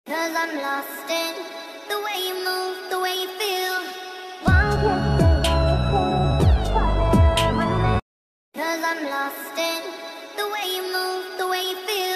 'Cause I'm lost in the way you move, the way you feel. Cause I'm lost in the way you move, the way you feel.